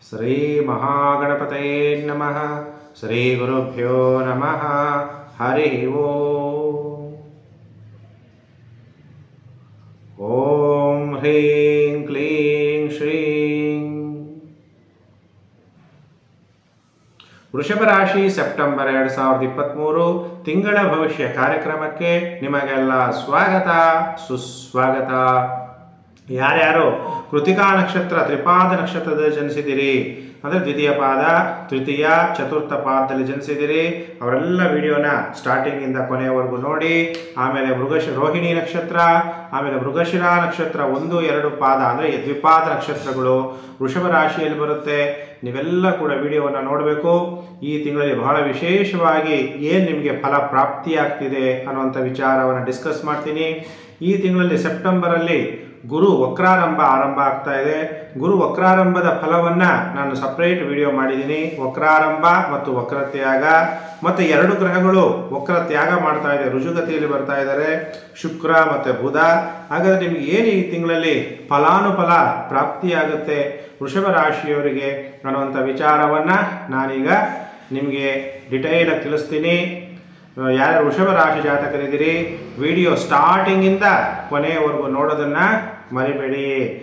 ಶ್ರೀ ಮಹಾಗಣಪತಯೇ ನಮಃ. ಶ್ರೀ ಗುರುಭ್ಯೋ ನಮಃ. ಹರಿ ಓಂ. ಓಂ ಹ್ರೀಂ ಕ್ಲೀಂ ಶ್ರೀಂ. ವೃಷಭ ರಾಶಿ ಸೆಪ್ಟೆಂಬರ್ 2023 ತಿಂಗಳ ಭವಿಷ್ಯ ಕಾರ್ಯಕ್ರಮಕ್ಕೆ ನಿಮಗೆಲ್ಲ ಸ್ವಾಗತ ಸುಸ್ವಾಗತ. ಯಾರ್ಯಾರು ಕೃತಿಕಾ ನಕ್ಷತ್ರ ತ್ರಿಪಾದ ನಕ್ಷತ್ರದಲ್ಲಿ ಜನಿಸಿದಿರಿ, ಅಂದರೆ ದ್ವಿತೀಯ ಪಾದ, ತೃತೀಯ, ಚತುರ್ಥ ಪಾದದಲ್ಲಿ ಜನಿಸಿದಿರಿ, ಅವರೆಲ್ಲ ವಿಡಿಯೋನ ಸ್ಟಾರ್ಟಿಂಗಿಂದ ಕೊನೆಯವರೆಗೂ ನೋಡಿ. ಆಮೇಲೆ ರೋಹಿಣಿ ನಕ್ಷತ್ರ, ಆಮೇಲೆ ಮೃಗಶಿರ ನಕ್ಷತ್ರ 1, 2 ಪಾದ ಅಂದರೆ ದ್ವಿಪಾದ ನಕ್ಷತ್ರಗಳು ವೃಷಭ ರಾಶಿಯಲ್ಲಿ ಬರುತ್ತೆ. ನೀವೆಲ್ಲ ಕೂಡ ವಿಡಿಯೋವನ್ನು ನೋಡಬೇಕು. ಈ ತಿಂಗಳಲ್ಲಿ ಬಹಳ ವಿಶೇಷವಾಗಿ ಏನು ನಿಮಗೆ ಫಲ ಪ್ರಾಪ್ತಿಯಾಗ್ತಿದೆ ಅನ್ನುವಂಥ ವಿಚಾರವನ್ನು ಡಿಸ್ಕಸ್ ಮಾಡ್ತೀನಿ. ಈ ತಿಂಗಳಲ್ಲಿ ಸೆಪ್ಟೆಂಬರಲ್ಲಿ ಗುರು ವಕ್ರಾರಂಭ ಆರಂಭ ಆಗ್ತಾ ಇದೆ. ಗುರು ವಕ್ರಾರಂಭದ ಫಲವನ್ನು ನಾನು ಸಪ್ರೇಟ್ ವಿಡಿಯೋ ಮಾಡಿದ್ದೀನಿ. ವಕ್ರಾರಂಭ ಮತ್ತು ವಕ್ರತ್ಯಾಗ, ಮತ್ತು 2 ಗ್ರಹಗಳು ವಕ್ರತ್ಯಾಗ ಮಾಡ್ತಾ ಇದೆ, ರುಜುಗತಿಯಲ್ಲಿ ಬರ್ತಾ ಇದ್ದಾರೆ, ಶುಕ್ರ ಮತ್ತು ಬುಧ. ಹಾಗಾದರೆ ನಿಮಗೆ ಏನು ಈ ತಿಂಗಳಲ್ಲಿ ಫಲಾನುಫಲ ಪ್ರಾಪ್ತಿಯಾಗುತ್ತೆ ವೃಷಭ ರಾಶಿಯವರಿಗೆ ಅನ್ನುವಂಥ ವಿಚಾರವನ್ನು ನಾನೀಗ ನಿಮಗೆ ಡಿಟೈಲಾಗಿ ತಿಳಿಸ್ತೀನಿ. ಯಾರು ವೃಷಭ ರಾಶಿ ಜಾತಕರಿದ್ದೀರಿ, ವಿಡಿಯೋ ಸ್ಟಾರ್ಟಿಂಗಿಂದ ಕೊನೆಯವರೆಗೂ ನೋಡೋದನ್ನು ಮರಿಬೇಡಿ.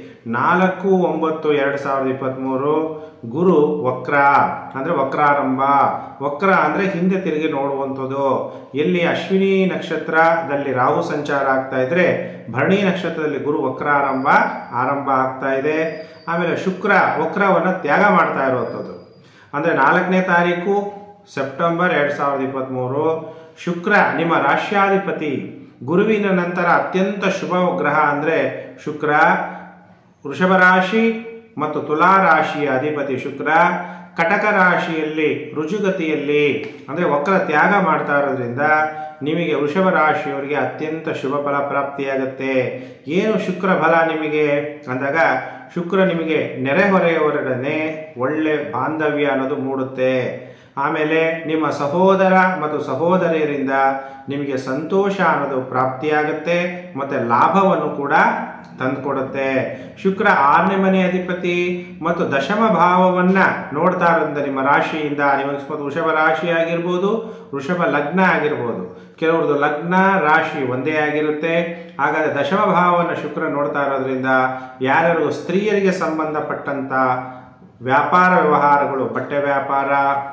4/9/2023 ಗುರು ವಕ್ರ ಅಂದರೆ ವಕ್ರಾರಂಭ. ವಕ್ರ ಅಂದರೆ ಹಿಂದೆ ತಿರುಗಿ ನೋಡುವಂಥದ್ದು. ಎಲ್ಲಿ ಅಶ್ವಿನಿ ನಕ್ಷತ್ರದಲ್ಲಿ ರಾಹು ಸಂಚಾರ ಆಗ್ತಾ ಇದ್ರೆ, ಭರಣಿ ನಕ್ಷತ್ರದಲ್ಲಿ ಗುರು ವಕ್ರಾರಂಭ ಆರಂಭ ಆಗ್ತಾ ಇದೆ. ಆಮೇಲೆ ಶುಕ್ರ ವಕ್ರವನ್ನು ತ್ಯಾಗ ಮಾಡ್ತಾ ಇರುವಂಥದ್ದು. ಅಂದರೆ 4ನೇ ತಾರೀಕು ಸೆಪ್ಟೆಂಬರ್ 2023 ಶುಕ್ರ ನಿಮ್ಮ ರಾಶ್ಯಾಧಿಪತಿ. ಗುರುವಿನ ನಂತರ ಅತ್ಯಂತ ಶುಭ ಗ್ರಹ ಅಂದರೆ ಶುಕ್ರ. ವೃಷಭ ರಾಶಿ ಮತ್ತು ತುಲಾ ರಾಶಿಯ ಅಧಿಪತಿ ಶುಕ್ರ ಕಟಕ ರಾಶಿಯಲ್ಲಿ ರುಜುಗತಿಯಲ್ಲಿ ಅಂದರೆ ವಕ್ರ ತ್ಯಾಗ ಮಾಡ್ತಾ ಇರೋದ್ರಿಂದ ನಿಮಗೆ ವೃಷಭ ರಾಶಿಯವರಿಗೆ ಅತ್ಯಂತ ಶುಭ ಫಲ ಪ್ರಾಪ್ತಿಯಾಗುತ್ತೆ. ಏನು ಶುಕ್ರ ಫಲ ನಿಮಗೆ ಅಂದಾಗ, ಶುಕ್ರ ನಿಮಗೆ ನೆರೆಹೊರೆಯವರೊಡನೆ ಒಳ್ಳೆ ಬಾಂಧವ್ಯ ಅನ್ನೋದು ಮೂಡುತ್ತೆ. ಆಮೇಲೆ ನಿಮ್ಮ ಸಹೋದರ ಮತ್ತು ಸಹೋದರಿಯರಿಂದ ನಿಮಗೆ ಸಂತೋಷ ಅನ್ನೋದು ಪ್ರಾಪ್ತಿಯಾಗುತ್ತೆ ಮತ್ತು ಲಾಭವನ್ನು ಕೂಡ ತಂದುಕೊಡುತ್ತೆ. ಶುಕ್ರ 6ನೇ ಮನೆ ಅಧಿಪತಿ ಮತ್ತು ದಶಮ ಭಾವವನ್ನು ನೋಡ್ತಾ ಇರೋದ್ರಿಂದ ನಿಮ್ಮ ರಾಶಿಯಿಂದ, ನಿಮಗೆ ವೃಷಭ ರಾಶಿ ಆಗಿರ್ಬೋದು, ವೃಷಭ ಲಗ್ನ ಆಗಿರ್ಬೋದು, ಕೆಲವ್ರದ್ದು ಲಗ್ನ ರಾಶಿ ಒಂದೇ ಆಗಿರುತ್ತೆ. ಹಾಗಾದರೆ ದಶಮ ಭಾವವನ್ನು ಶುಕ್ರ ನೋಡ್ತಾ ಇರೋದ್ರಿಂದ ಯಾರ್ಯಾರು ಸ್ತ್ರೀಯರಿಗೆ ಸಂಬಂಧಪಟ್ಟಂಥ ವ್ಯಾಪಾರ ವ್ಯವಹಾರಗಳು, ಬಟ್ಟೆ ವ್ಯಾಪಾರ,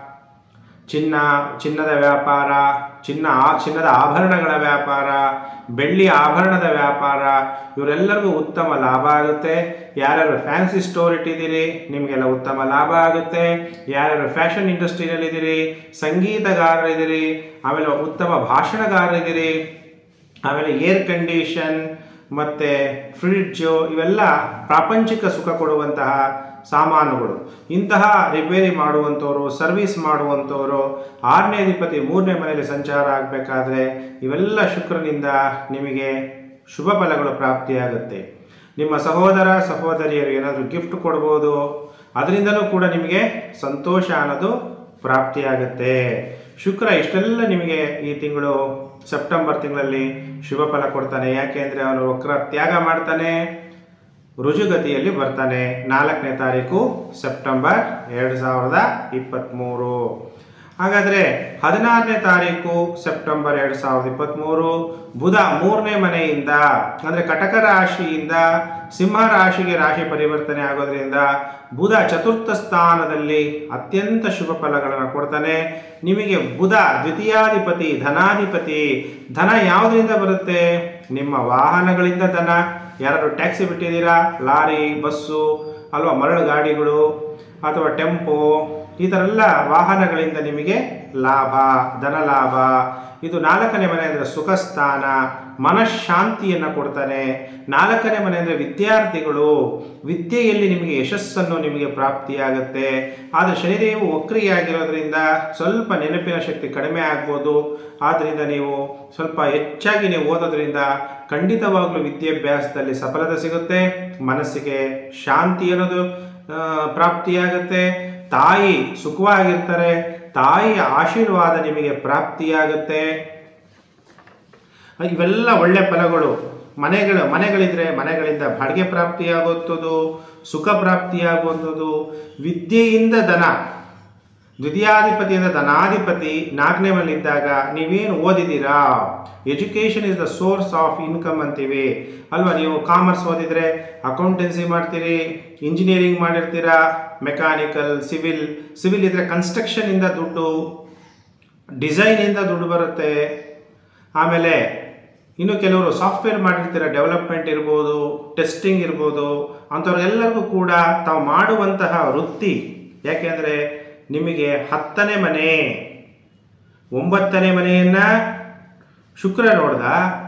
ಚಿನ್ನದ ವ್ಯಾಪಾರ, ಚಿನ್ನದ ಆಭರಣಗಳ ವ್ಯಾಪಾರ, ಬೆಳ್ಳಿ ಆಭರಣದ ವ್ಯಾಪಾರ, ಇವರೆಲ್ಲರಿಗೂ ಉತ್ತಮ ಲಾಭ ಆಗುತ್ತೆ. ಯಾರ್ಯಾರು ಫ್ಯಾನ್ಸಿ ಸ್ಟೋರ್ ಇಟ್ಟಿದ್ದೀರಿ ನಿಮಗೆಲ್ಲ ಉತ್ತಮ ಲಾಭ ಆಗುತ್ತೆ. ಯಾರ್ಯಾರು ಫ್ಯಾಷನ್ ಇಂಡಸ್ಟ್ರಿಯಲ್ಲಿದ್ದೀರಿ, ಸಂಗೀತಗಾರರಿದ್ದೀರಿ, ಆಮೇಲೆ ಉತ್ತಮ ಭಾಷಣಗಾರರಿದ್ದೀರಿ, ಆಮೇಲೆ ಏರ್ ಕಂಡೀಷನ್ ಮತ್ತು ಫ್ರಿಡ್ಜು, ಇವೆಲ್ಲ ಪ್ರಾಪಂಚಿಕ ಸುಖ ಕೊಡುವಂತಹ ಸಾಮಾನುಗಳು. ಇಂತಹ ರಿಪೇರಿ ಮಾಡುವಂಥವ್ರು, ಸರ್ವಿಸ್ ಮಾಡುವಂಥವರು, 6ನೇ ಅಧಿಪತಿ 3ನೇ ಮನೆಯಲ್ಲಿ ಸಂಚಾರ ಆಗಬೇಕಾದ್ರೆ ಇವೆಲ್ಲ ಶುಕ್ರನಿಂದ ನಿಮಗೆ ಶುಭ ಫಲಗಳು ಪ್ರಾಪ್ತಿಯಾಗುತ್ತೆ. ನಿಮ್ಮ ಸಹೋದರ ಸಹೋದರಿಯರು ಏನಾದರೂ ಗಿಫ್ಟ್ ಕೊಡ್ಬೋದು, ಅದರಿಂದಲೂ ಕೂಡ ನಿಮಗೆ ಸಂತೋಷ ಅನ್ನೋದು ಪ್ರಾಪ್ತಿಯಾಗುತ್ತೆ. ಶುಕ್ರ ಇಷ್ಟೆಲ್ಲ ನಿಮಗೆ ಈ ತಿಂಗಳು ಸೆಪ್ಟೆಂಬರ್ ತಿಂಗಳಲ್ಲಿ ಶುಭ ಫಲ ಕೊಡ್ತಾನೆ. ಯಾಕೆಂದರೆ ಅವನು ವಕ್ರ ತ್ಯಾಗ ಮಾಡ್ತಾನೆ, ರುಜುಗತಿಯಲ್ಲಿ ಬರ್ತಾನೆ. 4ನೇ ತಾರೀಕು ಸೆಪ್ಟೆಂಬರ್ 2023. ಹಾಗಾದರೆ 16ನೇ ತಾರೀಕು ಸೆಪ್ಟೆಂಬರ್ 2023 ಬುಧ 3ನೇ ಮನೆಯಿಂದ ಅಂದರೆ ಕಟಕ ರಾಶಿಯಿಂದ ಸಿಂಹ ರಾಶಿಗೆ ರಾಶಿ ಪರಿವರ್ತನೆ ಆಗೋದ್ರಿಂದ ಬುಧ ಚತುರ್ಥ ಸ್ಥಾನದಲ್ಲಿ ಅತ್ಯಂತ ಶುಭ ಫಲಗಳನ್ನು ಕೊಡ್ತಾನೆ. ನಿಮಗೆ ಬುಧ ದ್ವಿತೀಯಾಧಿಪತಿ, ಧನಾಧಿಪತಿ. ಧನ ಯಾವುದರಿಂದ ಬರುತ್ತೆ? ನಿಮ್ಮ ವಾಹನಗಳಿಂದ ಧನ. ಯಾರು ಟ್ಯಾಕ್ಸಿ ಬಿಟ್ಟಿದ್ದೀರಾ, ಲಾರಿ, ಬಸ್ಸು ಅಲ್ವಾ, ಮರಳು ಗಾಡಿಗಳು ಅಥವಾ ಟೆಂಪೋ, ಈ ಥರ ಎಲ್ಲ ವಾಹನಗಳಿಂದ ನಿಮಗೆ ಲಾಭ, ಧನ ಲಾಭ. ಇದು 4ನೇ ಮನೆ ಅಂದರೆ ಸುಖ ಸ್ಥಾನ, ಮನಃಶಾಂತಿಯನ್ನು ಕೊಡ್ತಾನೆ. 4ನೇ ಮನೆ ಅಂದರೆ ವಿದ್ಯಾರ್ಥಿಗಳು, ವಿದ್ಯೆಯಲ್ಲಿ ನಿಮಗೆ ಯಶಸ್ಸನ್ನು ನಿಮಗೆ ಪ್ರಾಪ್ತಿಯಾಗುತ್ತೆ. ಆದರೆ ಶನಿದೇವು ವಕ್ರಿಯಾಗಿರೋದ್ರಿಂದ ಸ್ವಲ್ಪ ನೆನಪಿನ ಶಕ್ತಿ ಕಡಿಮೆ ಆಗ್ಬೋದು. ಆದ್ದರಿಂದ ನೀವು ಸ್ವಲ್ಪ ಹೆಚ್ಚಾಗಿ ನೀವು ಓದೋದ್ರಿಂದ ಖಂಡಿತವಾಗ್ಲೂ ವಿದ್ಯಾಭ್ಯಾಸದಲ್ಲಿ ಸಫಲತೆ ಸಿಗುತ್ತೆ, ಮನಸ್ಸಿಗೆ ಶಾಂತಿ ಅನ್ನೋದು ಪ್ರಾಪ್ತಿಯಾಗುತ್ತೆ, ತಾಯಿ ಸುಖವಾಗಿರ್ತಾರೆ, ತಾಯಿಯ ಆಶೀರ್ವಾದ ನಿಮಗೆ ಪ್ರಾಪ್ತಿಯಾಗುತ್ತೆ. ಇವೆಲ್ಲ ಒಳ್ಳೆ ಫಲಗಳು. ಮನೆಗಳಿದ್ರೆ ಮನೆಗಳಿಂದ ಬಾಡಿಗೆ ಪ್ರಾಪ್ತಿಯಾಗುತ್ತದು, ಸುಖ ಪ್ರಾಪ್ತಿಯಾಗುವಂಥದ್ದು, ವಿದ್ಯೆಯಿಂದ ಧನ, ದ್ವಿತೀಯಾಧಿಪತಿಯಿಂದ ಧನಾಧಿಪತಿ 4ನೇ ಮನೆಯಲ್ಲಿದ್ದಾಗ ನೀವೇನು ಓದಿದ್ದೀರಾ, education is the source of income ಅಂತೀವಿ ಅಲ್ವಾ. ನೀವು ಕಾಮರ್ಸ್ ಓದಿದರೆ ಅಕೌಂಟೆನ್ಸಿ ಮಾಡ್ತೀರಿ, ಇಂಜಿನಿಯರಿಂಗ್ ಮಾಡಿರ್ತೀರಾ, ಮೆಕ್ಯಾನಿಕಲ್, ಸಿವಿಲ್ ಇದ್ದರೆ ಕನ್ಸ್ಟ್ರಕ್ಷನಿಂದ ದುಡ್ಡು, ಡಿಸೈನಿಂದ ದುಡ್ಡು ಬರುತ್ತೆ. ಆಮೇಲೆ ಇನ್ನು ಕೆಲವರು ಸಾಫ್ಟ್ವೇರ್ ಮಾಡಿರ್ತೀರ, ಡೆವಲಪ್ಮೆಂಟ್ ಇರ್ಬೋದು, ಟೆಸ್ಟಿಂಗ್ ಇರ್ಬೋದು, ಅಂಥವ್ರೆಲ್ಲರಿಗೂ ಕೂಡ ತಾವು ಮಾಡುವಂತಹ ವೃತ್ತಿ, ಯಾಕೆಂದರೆ ನಿಮಗೆ 10ನೇ ಮನೆ 9ನೇ ಮನೆಯನ್ನು ಶುಕ್ರ ನೋಡ್ದ,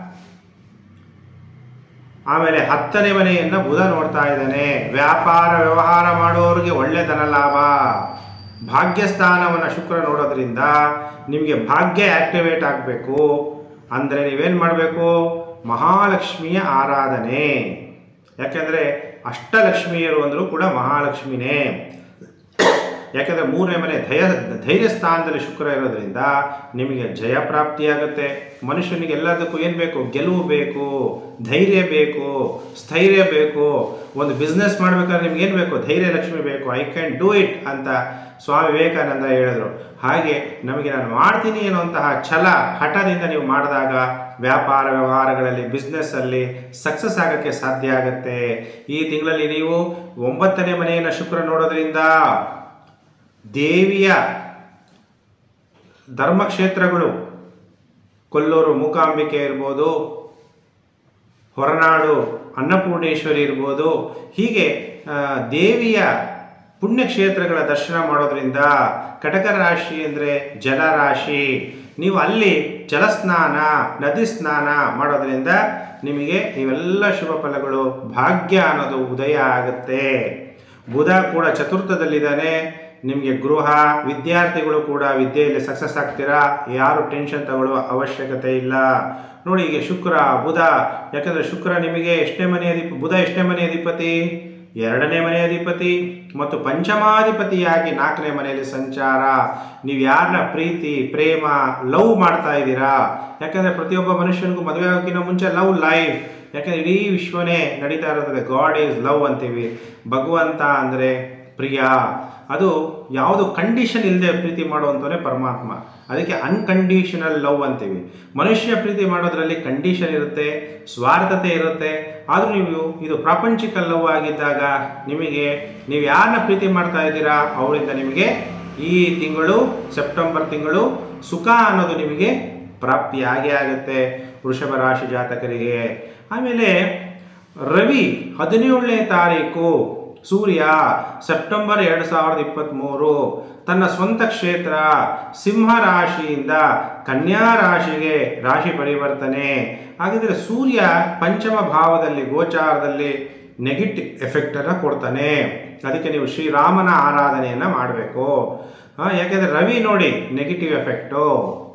ಆಮೇಲೆ 10ನೇ ಮನೆಯನ್ನು ಬುಧ ನೋಡ್ತಾ ಇದ್ದಾನೆ. ವ್ಯಾಪಾರ ವ್ಯವಹಾರ ಮಾಡೋರಿಗೆ ಒಳ್ಳೆ ಧನ ಲಾಭ. ಭಾಗ್ಯಸ್ಥಾನವನ್ನು ಶುಕ್ರ ನೋಡೋದ್ರಿಂದ ನಿಮಗೆ ಭಾಗ್ಯ ಆಕ್ಟಿವೇಟ್ ಆಗಬೇಕು ಅಂದರೆ ನೀವೇನು ಮಾಡಬೇಕು, ಮಹಾಲಕ್ಷ್ಮಿಯ ಆರಾಧನೆ. ಯಾಕೆಂದರೆ ಅಷ್ಟಲಕ್ಷ್ಮಿಯರು ಅಂದರೂ ಕೂಡ ಮಹಾಲಕ್ಷ್ಮಿನೇ. ಯಾಕೆಂದರೆ 3ನೇ ಮನೆ ಧೈರ್ಯ ಸ್ಥಾನದಲ್ಲಿ ಶುಕ್ರ ಇರೋದ್ರಿಂದ ನಿಮಗೆ ಜಯ ಪ್ರಾಪ್ತಿಯಾಗುತ್ತೆ. ಮನುಷ್ಯನಿಗೆ ಎಲ್ಲದಕ್ಕೂ ಏನು ಬೇಕು, ಗೆಲುವು ಬೇಕು, ಧೈರ್ಯ ಬೇಕು, ಸ್ಥೈರ್ಯ ಬೇಕು. ಒಂದು ಬಿಸ್ನೆಸ್ ಮಾಡಬೇಕಾದ್ರೆ ನಿಮ್ಗೆ ಏನು ಬೇಕು, ಧೈರ್ಯ ಲಕ್ಷ್ಮಿ ಬೇಕು. ಐ ಕ್ಯಾನ್ ಡೂ ಇಟ್ ಅಂತ ಸ್ವಾಮಿ ವಿವೇಕಾನಂದ ಹೇಳಿದ್ರು. ಹಾಗೆ ನಮಗೆ ನಾನು ಮಾಡ್ತೀನಿ ಅನ್ನುವಂತಹ ಛಲ ಹಠದಿಂದ ನೀವು ಮಾಡಿದಾಗ ವ್ಯಾಪಾರ ವ್ಯವಹಾರಗಳಲ್ಲಿ, ಬಿಸ್ನೆಸ್ಸಲ್ಲಿ ಸಕ್ಸಸ್ ಆಗೋಕ್ಕೆ ಸಾಧ್ಯ ಆಗುತ್ತೆ. ಈ ತಿಂಗಳಲ್ಲಿ ನೀವು 9ನೇ ಮನೆಯನ್ನು ಶುಕ್ರ ನೋಡೋದ್ರಿಂದ ದೇವಿಯ ಧರ್ಮಕ್ಷೇತ್ರಗಳು, ಕೊಲ್ಲೂರು ಮೂಕಾಂಬಿಕೆ ಇರ್ಬೋದು, ಹೊರನಾಡು ಅನ್ನಪೂರ್ಣೇಶ್ವರಿ ಇರ್ಬೋದು, ಹೀಗೆ ದೇವಿಯ ಪುಣ್ಯಕ್ಷೇತ್ರಗಳ ದರ್ಶನ ಮಾಡೋದ್ರಿಂದ, ಕಟಕ ರಾಶಿ ಅಂದರೆ ಜಲರಾಶಿ, ನೀವು ಅಲ್ಲಿ ಜಲಸ್ನಾನ, ನದಿ ಸ್ನಾನ ಮಾಡೋದ್ರಿಂದ ನಿಮಗೆ ಇವೆಲ್ಲ ಶುಭ ಫಲಗಳು, ಭಾಗ್ಯ ಅನ್ನೋದು ಉದಯ ಆಗುತ್ತೆ. ಬುಧ ಕೂಡ ಚತುರ್ಥದಲ್ಲಿದ್ದಾನೆ. ನಿಮಗೆ ಗೃಹ, ವಿದ್ಯಾರ್ಥಿಗಳು ಕೂಡ ವಿದ್ಯೆಯಲ್ಲಿ ಸಕ್ಸಸ್ ಆಗ್ತೀರಾ, ಯಾರು ಟೆನ್ಷನ್ ತಗೊಳ್ಳೋ ಅವಶ್ಯಕತೆ ಇಲ್ಲ. ನೋಡಿ, ಈಗ ಶುಕ್ರ ಬುಧ, ಯಾಕಂದರೆ ಶುಕ್ರ ನಿಮಗೆ ಎಷ್ಟನೇ ಮನೆ ಅಧಿಪತಿ, ಬುಧ ಎಷ್ಟನೇ ಮನೆ ಅಧಿಪತಿ, 2ನೇ ಮನೆ ಅಧಿಪತಿ ಮತ್ತು ಪಂಚಮಾಧಿಪತಿಯಾಗಿ 4ನೇ ಮನೆಯಲ್ಲಿ ಸಂಚಾರ. ನೀವು ಯಾರನ್ನ ಪ್ರೀತಿ, ಪ್ರೇಮ, ಲವ್ ಮಾಡ್ತಾ ಇದ್ದೀರಾ, ಯಾಕಂದರೆ ಪ್ರತಿಯೊಬ್ಬ ಮನುಷ್ಯನಿಗೂ ಮದುವೆ ಆಗೋಕ್ಕಿಂತ ಮುಂಚೆ ಲವ್ ಲೈಫ್, ಯಾಕಂದರೆ ಇಡೀ ವಿಶ್ವನೇ ನಡೀತಾ ಇರೋದ್ರೆ ಗಾಡ್ ಈಸ್ ಲವ್ ಅಂತೀವಿ. ಭಗವಂತ ಅಂದರೆ ಪ್ರಿಯ, ಅದು ಯಾವುದು ಕಂಡೀಷನ್ ಇಲ್ಲದೆ ಪ್ರೀತಿ ಮಾಡುವಂಥವೇ ಪರಮಾತ್ಮ. ಅದಕ್ಕೆ ಅನ್ಕಂಡೀಷನಲ್ ಲವ್ ಅಂತೀವಿ. ಮನುಷ್ಯ ಪ್ರೀತಿ ಮಾಡೋದ್ರಲ್ಲಿ ಕಂಡೀಷನ್ ಇರುತ್ತೆ, ಸ್ವಾರ್ಥತೆ ಇರುತ್ತೆ. ಆದರೂ ನೀವು ಇದು ಪ್ರಾಪಂಚಿಕ ಲವ್ ಆಗಿದ್ದಾಗ ನಿಮಗೆ, ನೀವು ಯಾರನ್ನ ಪ್ರೀತಿ ಮಾಡ್ತಾ ಇದ್ದೀರಾ ಅವರಿಂದ ನಿಮಗೆ ಈ ತಿಂಗಳು, ಸೆಪ್ಟೆಂಬರ್ ತಿಂಗಳು ಸುಖ ಅನ್ನೋದು ನಿಮಗೆ ಪ್ರಾಪ್ತಿಯಾಗೇ ಆಗುತ್ತೆ ವೃಷಭ ರಾಶಿ ಜಾತಕರಿಗೆ. ಆಮೇಲೆ ರವಿ 17ನೇ ತಾರೀಕು, ಸೂರ್ಯ ಸೆಪ್ಟೆಂಬರ್ 2023 ತನ್ನ ಸ್ವಂತ ಕ್ಷೇತ್ರ ಸಿಂಹ ರಾಶಿಯಿಂದ ಕನ್ಯಾ ರಾಶಿಗೆ ರಾಶಿ ಪರಿವರ್ತನೆ. ಹಾಗಿದ್ರೆ ಸೂರ್ಯ ಪಂಚಮ ಭಾವದಲ್ಲಿ ಗೋಚಾರದಲ್ಲಿ ನೆಗೆಟಿವ್ ಎಫೆಕ್ಟನ್ನು ಕೊಡ್ತಾನೆ. ಅದಕ್ಕೆ ನೀವು ಶ್ರೀರಾಮನ ಆರಾಧನೆಯನ್ನು ಮಾಡಬೇಕು. ಯಾಕೆಂದರೆ ರವಿ ನೋಡಿ ನೆಗೆಟಿವ್ ಎಫೆಕ್ಟು.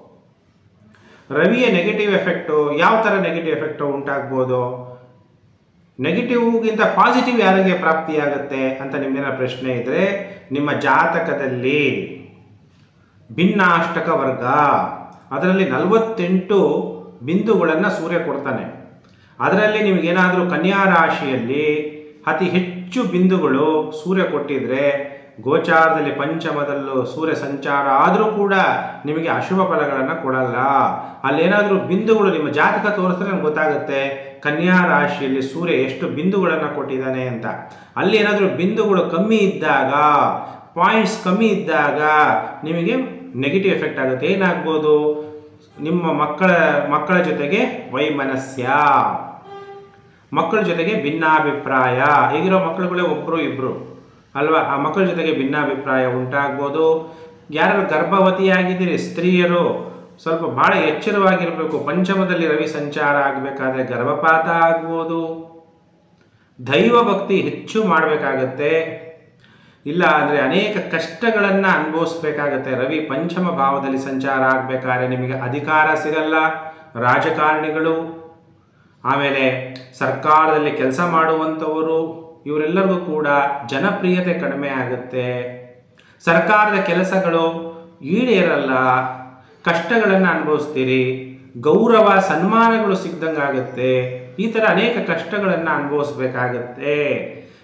ರವಿಯ ನೆಗೆಟಿವ್ ಎಫೆಕ್ಟು ಯಾವ ಥರ ನೆಗೆಟಿವ್ ಎಫೆಕ್ಟು ಉಂಟಾಗ್ಬೋದು, ನೆಗೆಟಿವ್ಗಿಂತ ಪಾಸಿಟಿವ್ ಯಾರಿಗೆ ಪ್ರಾಪ್ತಿಯಾಗುತ್ತೆ ಅಂತ ನಿಮ್ಮೇನ ಪ್ರಶ್ನೆ ಇದ್ದರೆ, ನಿಮ್ಮ ಜಾತಕದಲ್ಲಿ ಭಿನ್ನಾಷ್ಟಕ ವರ್ಗ ಅದರಲ್ಲಿ 48 ಬಿಂದುಗಳನ್ನು ಸೂರ್ಯ ಕೊಡ್ತಾನೆ. ಅದರಲ್ಲಿ ನಿಮಗೇನಾದರೂ ಕನ್ಯಾ ರಾಶಿಯಲ್ಲಿ ಅತಿ ಹೆಚ್ಚು ಬಿಂದುಗಳು ಸೂರ್ಯ ಕೊಟ್ಟಿದ್ರೆ, ಗೋಚಾರದಲ್ಲಿ ಪಂಚಮದಲ್ಲೂ ಸೂರ್ಯ ಸಂಚಾರ ಆದರೂ ಕೂಡ ನಿಮಗೆ ಅಶುಭ ಫಲಗಳನ್ನು ಕೊಡಲ್ಲ. ಅಲ್ಲೇನಾದರೂ ಬಿಂದುಗಳು ನಿಮ್ಮ ಜಾತಕ ತೋರಿಸಿದ್ರೆ ನಮ್ಗೆ ಗೊತ್ತಾಗುತ್ತೆ ಕನ್ಯಾ ರಾಶಿಯಲ್ಲಿ ಸೂರ್ಯ ಎಷ್ಟು ಬಿಂದುಗಳನ್ನು ಕೊಟ್ಟಿದ್ದಾನೆ ಅಂತ. ಅಲ್ಲಿ ಏನಾದರೂ ಬಿಂದುಗಳು ಕಮ್ಮಿ ಇದ್ದಾಗ, ಪಾಯಿಂಟ್ಸ್ ಕಮ್ಮಿ ಇದ್ದಾಗ ನಿಮಗೆ ನೆಗೆಟಿವ್ ಎಫೆಕ್ಟ್ ಆಗುತ್ತೆ. ಏನಾಗ್ಬೋದು, ನಿಮ್ಮ ಮಕ್ಕಳ ಜೊತೆಗೆ ವೈಮನಸ್ಯ, ಮಕ್ಕಳ ಜೊತೆಗೆ ಭಿನ್ನಾಭಿಪ್ರಾಯ. ಈಗಿರೋ ಮಕ್ಕಳುಗಳೇ ಒಬ್ಬರು ಇಬ್ಬರು ಅಲ್ವಾ, ಆ ಮಕ್ಕಳ ಜೊತೆಗೆ ಭಿನ್ನಾಭಿಪ್ರಾಯ ಉಂಟಾಗ್ಬೋದು. ಯಾರು ಗರ್ಭವತಿಯಾಗಿದ್ದೀರಿ ಸ್ತ್ರೀಯರು ಸ್ವಲ್ಪ ಭಾಳ ಎಚ್ಚರವಾಗಿರಬೇಕು. ಪಂಚಮದಲ್ಲಿ ರವಿ ಸಂಚಾರ ಆಗಬೇಕಾದ್ರೆ ಗರ್ಭಪಾತ ಆಗ್ಬೋದು. ದೈವ ಭಕ್ತಿ ಹೆಚ್ಚು ಮಾಡಬೇಕಾಗತ್ತೆ, ಇಲ್ಲ ಅಂದರೆ ಅನೇಕ ಕಷ್ಟಗಳನ್ನು ಅನುಭವಿಸ್ಬೇಕಾಗತ್ತೆ. ರವಿ ಪಂಚಮ ಭಾವದಲ್ಲಿ ಸಂಚಾರ ಆಗಬೇಕಾದ್ರೆ ನಿಮಗೆ ಅಧಿಕಾರ ಸಿಗಲ್ಲ. ರಾಜಕಾರಣಿಗಳು, ಆಮೇಲೆ ಸರ್ಕಾರದಲ್ಲಿ ಕೆಲಸ ಮಾಡುವಂಥವರು, ಇವರೆಲ್ಲರಿಗೂ ಕೂಡ ಜನಪ್ರಿಯತೆ ಕಡಿಮೆ ಆಗುತ್ತೆ. ಸರ್ಕಾರದ ಕೆಲಸಗಳು ಈಡೇರಲ್ಲ, ಕಷ್ಟಗಳನ್ನು ಅನುಭವಿಸ್ತೀರಿ. ಗೌರವ ಸನ್ಮಾನಗಳು ಸಿಗ್ದಂಗಾಗುತ್ತೆ. ಈ ಥರ ಅನೇಕ ಕಷ್ಟಗಳನ್ನು ಅನುಭವಿಸ್ಬೇಕಾಗತ್ತೆ.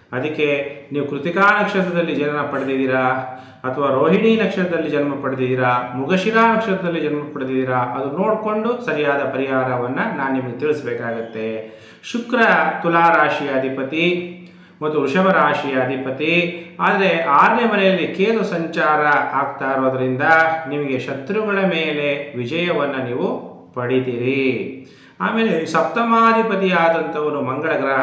ಅದಕ್ಕೆ ನೀವು ಕೃತಿಕಾ ನಕ್ಷತ್ರದಲ್ಲಿ ಜನ್ಮ ಪಡೆದಿದ್ದೀರಾ ಅಥವಾ ರೋಹಿಣಿ ನಕ್ಷತ್ರದಲ್ಲಿ ಜನ್ಮ ಪಡೆದಿದ್ದೀರಾ, ಮೃಗಶಿರಾ ನಕ್ಷತ್ರದಲ್ಲಿ ಜನ್ಮ ಪಡೆದಿದ್ದೀರಾ, ಅದು ನೋಡಿಕೊಂಡು ಸರಿಯಾದ ಪರಿಹಾರವನ್ನು ನಾನು ನಿಮಗೆ ತಿಳಿಸ್ಬೇಕಾಗತ್ತೆ. ಶುಕ್ರ ತುಲಾ ರಾಶಿಯ ಅಧಿಪತಿ ಮತ್ತು ವೃಷಭ ರಾಶಿಯ ಅಧಿಪತಿ. ಆದರೆ 6ನೇ ಮನೆಯಲ್ಲಿ ಕೇತು ಸಂಚಾರ ಆಗ್ತಾ ಇರೋದ್ರಿಂದ ನಿಮಗೆ ಶತ್ರುಗಳ ಮೇಲೆ ವಿಜಯವನ್ನು ನೀವು ಪಡಿತೀರಿ. ಆಮೇಲೆ ಸಪ್ತಮಾಧಿಪತಿಯಾದಂಥವನು ಮಂಗಳ ಗ್ರಹ,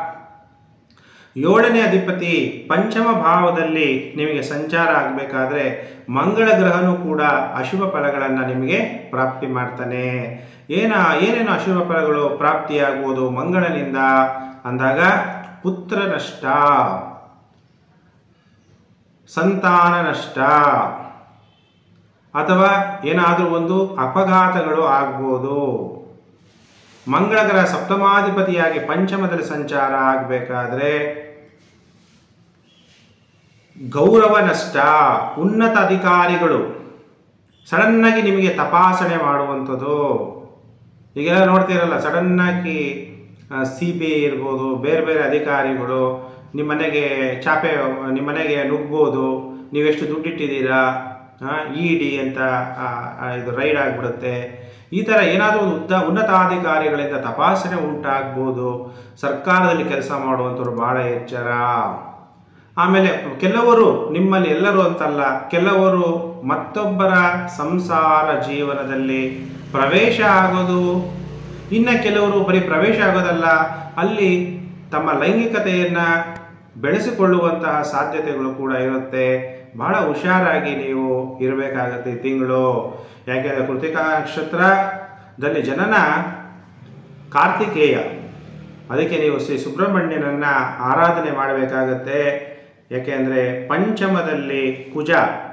7ನೇ ಅಧಿಪತಿ ಪಂಚಮ ಭಾವದಲ್ಲಿ ನಿಮಗೆ ಸಂಚಾರ ಆಗಬೇಕಾದ್ರೆ ಮಂಗಳ ಗ್ರಹನೂ ಕೂಡ ಅಶುಭ ಫಲಗಳನ್ನು ನಿಮಗೆ ಪ್ರಾಪ್ತಿ ಮಾಡ್ತಾನೆ. ಏನೇನು ಅಶುಭ ಫಲಗಳು ಪ್ರಾಪ್ತಿಯಾಗುವುದು ಮಂಗಳನಿಂದ ಅಂದಾಗ ಪುತ್ರ ನಷ್ಟ, ಸಂತಾನ ನಷ್ಟ, ಅಥವಾ ಏನಾದರೂ ಒಂದು ಅಪಘಾತಗಳು ಆಗ್ಬೋದು. ಮಂಗಳ ಗ್ರಹ ಸಪ್ತಮಾಧಿಪತಿಯಾಗಿ ಪಂಚಮದಲ್ಲಿ ಸಂಚಾರ ಆಗಬೇಕಾದ್ರೆ ಗೌರವ ನಷ್ಟ, ಉನ್ನತ ಅಧಿಕಾರಿಗಳು ಸಡನ್ನಾಗಿ ನಿಮಗೆ ತಪಾಸಣೆ ಮಾಡುವಂಥದ್ದು. ಈಗೆಲ್ಲ ನೋಡ್ತೀರಲ್ಲ, ಸಡನ್ನಾಗಿ CBI ಇರ್ಬೋದು, ಬೇರೆ ಬೇರೆ ಅಧಿಕಾರಿಗಳು ನಿಮ್ಮ ಮನೆಗೆ ನುಗ್ಬೋದು. ನೀವೆಷ್ಟು ದುಡ್ಡಿಟ್ಟಿದ್ದೀರಾ, ED ಅಂತ ಇದು ರೈಡ್ ಆಗಿಬಿಡುತ್ತೆ. ಈ ಥರ ಏನಾದರೂ ಒಂದು ಉನ್ನತಾಧಿಕಾರಿಗಳಿಂದ ತಪಾಸಣೆ ಉಂಟಾಗ್ಬೋದು. ಸರ್ಕಾರದಲ್ಲಿ ಕೆಲಸ ಮಾಡುವಂಥವ್ರು ಭಾಳ ಎಚ್ಚರ. ಆಮೇಲೆ ಕೆಲವರು, ನಿಮ್ಮಲ್ಲಿ ಎಲ್ಲರೂ ಅಂತಲ್ಲ, ಕೆಲವರು ಮತ್ತೊಬ್ಬರ ಸಂಸಾರ ಜೀವನದಲ್ಲಿ ಪ್ರವೇಶ ಆಗೋದು, ಇನ್ನು ಕೆಲವರು ಬರೀ ಪ್ರವೇಶ ಆಗೋದಲ್ಲ, ಅಲ್ಲಿ ತಮ್ಮ ಲೈಂಗಿಕತೆಯನ್ನು ಬೆಳೆಸಿಕೊಳ್ಳುವಂತಹ ಸಾಧ್ಯತೆಗಳು ಕೂಡ ಇರುತ್ತೆ. ಬಹಳ ಹುಷಾರಾಗಿ ನೀವು ಇರಬೇಕಾಗತ್ತೆ ಈ ತಿಂಗಳು. ಯಾಕೆಂದರೆ ಕೃತಿಕಾ ನಕ್ಷತ್ರದಲ್ಲಿ ಜನನ ಕಾರ್ತಿಕೇಯ, ಅದಕ್ಕೆ ನೀವು ಶ್ರೀ ಸುಬ್ರಹ್ಮಣ್ಯನನ್ನು ಆರಾಧನೆ ಮಾಡಬೇಕಾಗತ್ತೆ. ಯಾಕೆಂದರೆ ಪಂಚಮದಲ್ಲಿ ಕುಜ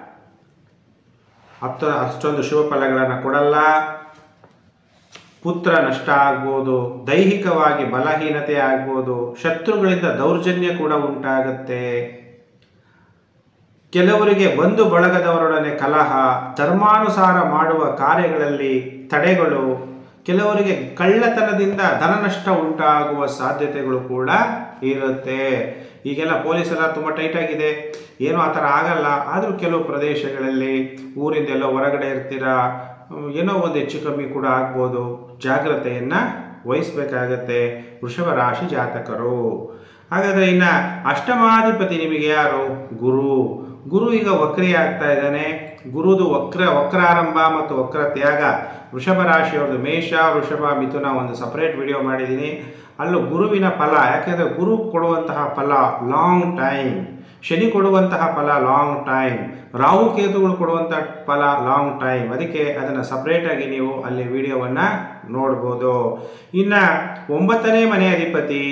ಅಷ್ಟೊಂದು ಶುಭ ಫಲಗಳನ್ನು ಕೊಡಲ್ಲ. ಪುತ್ರ ನಷ್ಟ ಆಗ್ಬೋದು, ದೈಹಿಕವಾಗಿ ಬಲಹೀನತೆ ಆಗ್ಬೋದು, ಶತ್ರುಗಳಿಂದ ದೌರ್ಜನ್ಯ ಕೂಡ ಉಂಟಾಗುತ್ತೆ. ಕೆಲವರಿಗೆ ಬಂಧು ಬಳಗದವರೊಡನೆ ಕಲಹ, ಧರ್ಮಾನುಸಾರ ಮಾಡುವ ಕಾರ್ಯಗಳಲ್ಲಿ ತಡೆಗಳು, ಕೆಲವರಿಗೆ ಕಳ್ಳತನದಿಂದ ಧನ ನಷ್ಟ ಉಂಟಾಗುವ ಸಾಧ್ಯತೆಗಳು ಕೂಡ ಇರುತ್ತೆ. ಈಗೆಲ್ಲ ಪೊಲೀಸೆಲ್ಲ ತುಂಬ ಟೈಟಾಗಿದೆ, ಏನೂ ಆ ಥರ ಆಗಲ್ಲ. ಆದರೂ ಕೆಲವು ಪ್ರದೇಶಗಳಲ್ಲಿ ಊರಿಂದೆಲ್ಲ ಹೊರಗಡೆ ಇರ್ತೀರಾ, ಏನೋ ಒಂದು ಹೆಚ್ಚು ಕಮ್ಮಿ ಕೂಡ ಆಗ್ಬೋದು. ಜಾಗ್ರತೆಯನ್ನು ವಹಿಸಬೇಕಾಗತ್ತೆ ವೃಷಭ ರಾಶಿ ಜಾತಕರು. ಹಾಗಾದರೆ ಇನ್ನು ಅಷ್ಟಮಾಧಿಪತಿ ನಿಮಗೆ ಯಾರು? ಗುರು ಈಗ ವಕ್ರಿ ಆಗ್ತಾ ಇದ್ದಾನೆ. ಗುರುದು ವಕ್ರಾರಂಭ ಮತ್ತು ವಕ್ರ ತ್ಯಾಗ ವೃಷಭ ರಾಶಿಯವ್ರದ್ದು ಮೇಷ, ವೃಷಭ, ಮಿಥುನ ಒಂದು ಸಪರೇಟ್ ವಿಡಿಯೋ ಮಾಡಿದ್ದೀನಿ. ಅಲ್ಲೂ ಗುರುವಿನ ಫಲ, ಯಾಕೆಂದರೆ ಗುರು ಕೊಡುವಂತಹ ಫಲ ಲಾಂಗ್ ಟೈಮ್, ಶನಿ ಕೊಡುವಂತಹ ಫಲ ಲಾಂಗ್ ಟೈಮ್, ರಾಹು ಕೇತುಗಳು ಕೊಡುವಂತಹ ಫಲ ಲಾಂಗ್ ಟೈಮ್. ಅದಕ್ಕೆ ಅದನ್ನು ಸಪ್ರೇಟಾಗಿ ನೀವು ಅಲ್ಲಿ ವಿಡಿಯೋವನ್ನು ನೋಡ್ಬೋದು. ಇನ್ನು 9ನೇ ಮನೆ ಅಧಿಪತಿ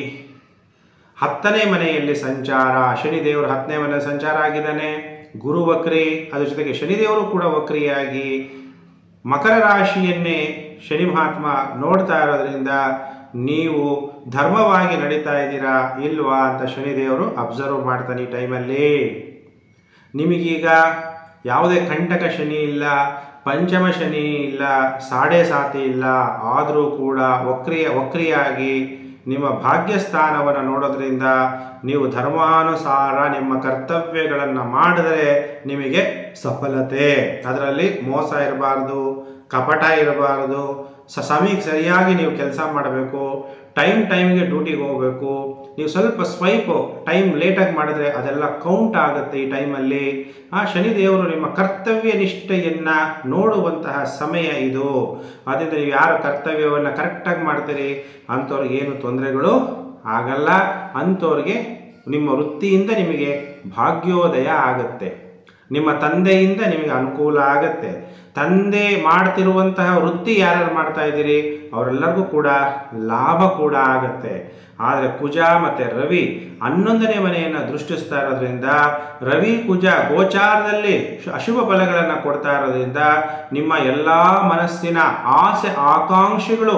10ನೇ ಮನೆಯಲ್ಲಿ ಸಂಚಾರ, ಶನಿದೇವರು 10ನೇ ಮನೆ ಸಂಚಾರ ಆಗಿದ್ದಾನೆ. ಗುರು ವಕ್ರಿ, ಅದ್ರ ಜೊತೆಗೆ ಶನಿದೇವರು ಕೂಡ ವಕ್ರಿಯಾಗಿ ಮಕರ ರಾಶಿಯನ್ನೇ ಶನಿ ಮಹಾತ್ಮ ನೋಡ್ತಾ ಇರೋದ್ರಿಂದ ನೀವು ಧರ್ಮವಾಗಿ ನಡೀತಾ ಇದ್ದೀರಾ ಇಲ್ವಾ ಅಂತ ಶನಿದೇವರು ಅಬ್ಸರ್ವ್ ಮಾಡ್ತಾನೆ. ಈ ಟೈಮಲ್ಲಿ ನಿಮಗೀಗ ಯಾವುದೇ ಕಂಟಕ ಶನಿ ಇಲ್ಲ, ಪಂಚಮ ಶನಿ ಇಲ್ಲ, ಸಾಡೆ ಸಾತಿ ಇಲ್ಲ. ಆದರೂ ಕೂಡ ವಕ್ರಿಯಾಗಿ ನಿಮ್ಮ ಭಾಗ್ಯಸ್ಥಾನವನ್ನು ನೋಡೋದ್ರಿಂದ ನೀವು ಧರ್ಮಾನುಸಾರ ನಿಮ್ಮ ಕರ್ತವ್ಯಗಳನ್ನು ಮಾಡಿದರೆ ನಿಮಗೆ ಸಫಲತೆ. ಅದರಲ್ಲಿ ಮೋಸ ಇರಬಾರ್ದು, ಕಪಟ ಇರಬಾರ್ದು. ಸಮಯಕ್ಕೆ ಸರಿಯಾಗಿ ನೀವು ಕೆಲಸ ಮಾಡಬೇಕು, ಟೈಮ್ಗೆ ಡ್ಯೂಟಿಗೆ ಹೋಗಬೇಕು. ನೀವು ಸ್ವಲ್ಪ ಟೈಮ್ ಲೇಟಾಗಿ ಮಾಡಿದ್ರೆ ಅದೆಲ್ಲ ಕೌಂಟ್ ಆಗುತ್ತೆ. ಈ ಟೈಮಲ್ಲಿ ಶನಿದೇವರು ನಿಮ್ಮ ಕರ್ತವ್ಯ ನಿಷ್ಠೆಯನ್ನು ನೋಡುವಂತಹ ಸಮಯ ಇದು. ಆದ್ದರಿಂದ ನೀವು ಯಾರು ಕರ್ತವ್ಯವನ್ನು ಕರೆಕ್ಟಾಗಿ ಮಾಡ್ತೀರಿ ಅಂಥವ್ರಿಗೆ ಏನು ತೊಂದರೆಗಳು ಆಗಲ್ಲ. ಅಂಥವ್ರಿಗೆ ನಿಮ್ಮ ವೃತ್ತಿಯಿಂದ ನಿಮಗೆ ಭಾಗ್ಯೋದಯ ಆಗುತ್ತೆ, ನಿಮ್ಮ ತಂದೆಯಿಂದ ನಿಮಗೆ ಅನುಕೂಲ ಆಗುತ್ತೆ. ತಂದೆ ಮಾಡ್ತಿರುವಂತಹ ವೃತ್ತಿ ಯಾರ್ಯಾರು ಮಾಡ್ತಾ ಇದ್ದೀರಿ ಅವರೆಲ್ಲರಿಗೂ ಕೂಡ ಲಾಭ ಕೂಡ ಆಗುತ್ತೆ. ಆದರೆ ಕುಜ ಮತ್ತು ರವಿ 11ನೇ ಮನೆಯನ್ನು ದೃಷ್ಟಿಸ್ತಾ ಇರೋದ್ರಿಂದ, ರವಿ ಕುಜ ಗೋಚಾರದಲ್ಲಿ ಅಶುಭ ಫಲಗಳನ್ನು ಕೊಡ್ತಾ ಇರೋದ್ರಿಂದ ನಿಮ್ಮ ಎಲ್ಲ ಮನಸ್ಸಿನ ಆಸೆ ಆಕಾಂಕ್ಷೆಗಳು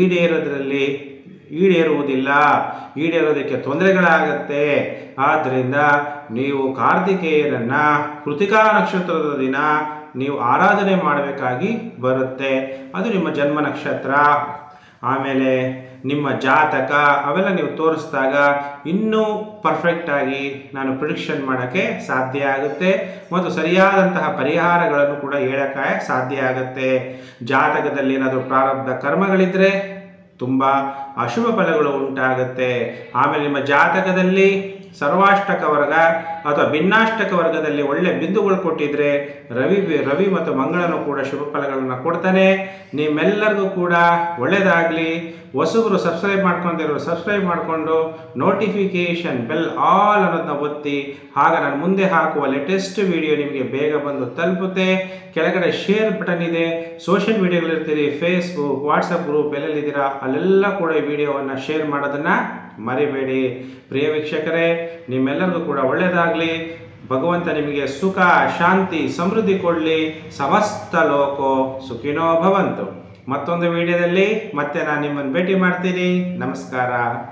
ಈಡೇರುವುದಿಲ್ಲ, ಈಡೇರೋದಕ್ಕೆ ತೊಂದರೆಗಳಾಗತ್ತೆ. ಆದ್ದರಿಂದ ನೀವು ಕಾರ್ತಿಕೇಯನನ್ನು ಕೃತಿಕಾ ನಕ್ಷತ್ರದ ದಿನ ನೀವು ಆರಾಧನೆ ಮಾಡಬೇಕಾಗಿ ಬರುತ್ತೆ. ಅದು ನಿಮ್ಮ ಜನ್ಮ ನಕ್ಷತ್ರ. ಆಮೇಲೆ ನಿಮ್ಮ ಜಾತಕ ಅವೆಲ್ಲ ನೀವು ತೋರಿಸಿದಾಗ ಇನ್ನೂ ಪರ್ಫೆಕ್ಟಾಗಿ ನಾನು ಪ್ರಿಡಿಕ್ಷನ್ ಮಾಡೋಕ್ಕೆ ಸಾಧ್ಯ ಆಗುತ್ತೆ ಮತ್ತು ಸರಿಯಾದಂತಹ ಪರಿಹಾರಗಳನ್ನು ಕೂಡ ಹೇಳೋಕ್ಕೆ ಸಾಧ್ಯ ಆಗುತ್ತೆ. ಜಾತಕದಲ್ಲಿ ಏನಾದರೂ ಪ್ರಾರಬ್ಧ ಕರ್ಮಗಳಿದ್ದರೆ ತುಂಬ ಅಶುಭ ಫಲಗಳು ಉಂಟಾಗುತ್ತೆ. ಆಮೇಲೆ ನಿಮ್ಮ ಜಾತಕದಲ್ಲಿ ಸರ್ವಾಷ್ಟಕ ವರ್ಗ ಅಥವಾ ಭಿನ್ನಾಷ್ಟಕ ವರ್ಗದಲ್ಲಿ ಒಳ್ಳೆ ಬಿಂದುಗಳು ಕೊಟ್ಟಿದ್ರೆ ರವಿ ಮತ್ತು ಮಂಗಳನು ಕೂಡ ಶುಭ ಫಲಗಳನ್ನು ಕೊಡ್ತಾನೆ. ನಿಮ್ಮೆಲ್ಲರಿಗೂ ಕೂಡ ಒಳ್ಳೆಯದಾಗಲಿ. ಹೊಸಬರು ಸಬ್ಸ್ಕ್ರೈಬ್ ಮಾಡ್ಕೊಂಡಿರೋ ಸಬ್ಸ್ಕ್ರೈಬ್ ಮಾಡಿಕೊಂಡು ನೋಟಿಫಿಕೇಷನ್ ಬೆಲ್ ಆಲ್ ಅನ್ನೋದನ್ನ ಒತ್ತಿ, ಆಗ ನಾನು ಮುಂದೆ ಹಾಕುವ ಲೇಟೆಸ್ಟ್ ವಿಡಿಯೋ ನಿಮಗೆ ಬೇಗ ಬಂದು ತಲುಪುತ್ತೆ. ಕೆಳಗಡೆ ಶೇರ್ ಬಟನ್ ಇದೆ. ಸೋಷಿಯಲ್ ಮೀಡಿಯಾಗಳಿರ್ತೀರಿ, ಫೇಸ್ಬುಕ್, ವಾಟ್ಸಪ್ ಗ್ರೂಪ್ ಎಲ್ಲೆಲ್ಲಿದ್ದೀರಾ ಅಲ್ಲೆಲ್ಲ ಕೂಡ ಈ ವಿಡಿಯೋವನ್ನು ಶೇರ್ ಮಾಡೋದನ್ನು ಮರಿಬೇಡಿ. ಪ್ರಿಯ ವೀಕ್ಷಕರೇ, ನಿಮ್ಮೆಲ್ಲರಿಗೂ ಕೂಡ ಒಳ್ಳೆಯದಾಗಲಿ. ಭಗವಂತ ನಿಮಗೆ ಸುಖ, ಶಾಂತಿ, ಸಮೃದ್ಧಿ ಕೊಡಲಿ. ಸಮಸ್ತ ಲೋಕೋ ಸುಖಿನೋ ಭವಂತು. ಮತ್ತೊಂದು ವಿಡಿಯೋದಲ್ಲಿ ಮತ್ತೆ ನಾನು ನಿಮ್ಮನ್ನು ಭೇಟಿ ಮಾಡ್ತೀನಿ. ನಮಸ್ಕಾರ.